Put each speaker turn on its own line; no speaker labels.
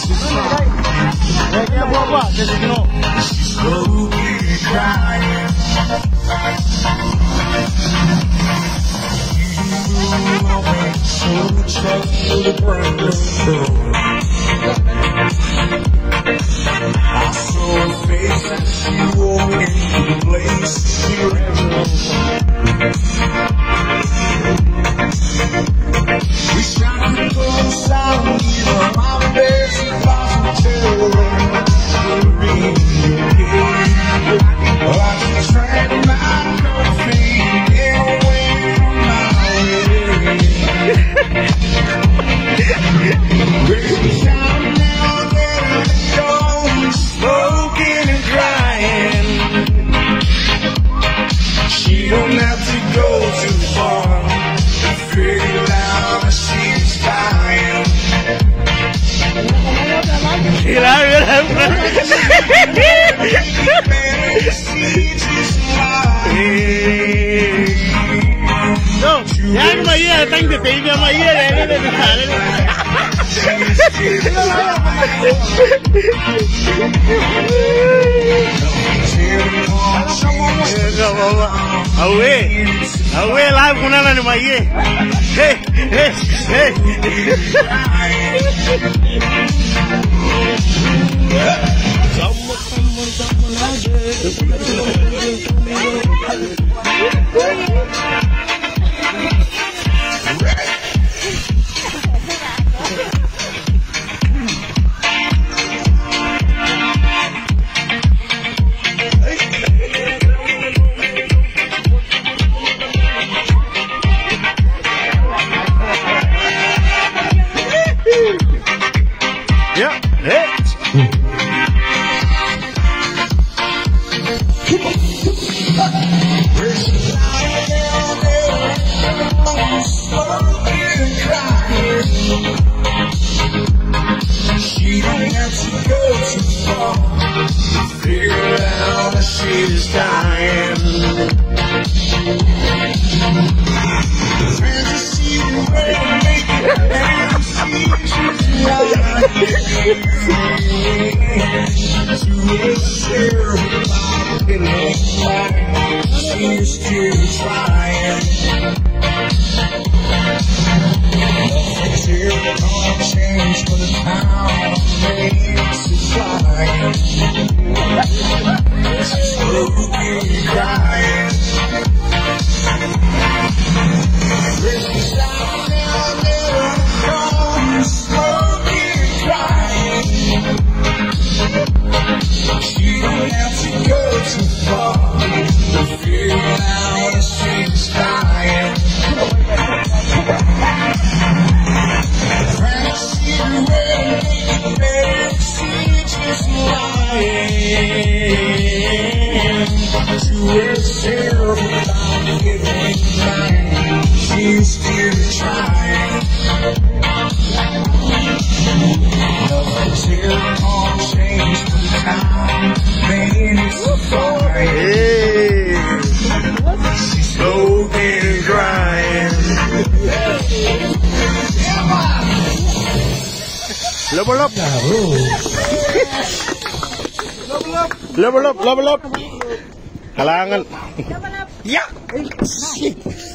Kita buat jadi kena.
I saw her face as she walked into the place. Wish I could go south, even my best possible would be okay. I can track my coffee anywhere on my way. Wish I'm now there, going smoking and crying. She don't have to go too far. Figure out she's dying.
No, yang maya tang de baby maya le Awe live kunana ni maya. Hey. Yeah, hey.
She don't have to go too far. Figure out that she's dying. Fantasy way to make it. She's still trying. Nothing's ever gonna change for the town makes it flying. She's slowly crying. Christmas out now, never gone, slowly crying. She don't have to go too far to figure out that she's dying. Fantasy way better, she's just lying to herself without giving time. She's still trying. Nothing's here on change for the time. Man, it's fine. She's smoking and crying.
Level up. Kalangan.
Ya.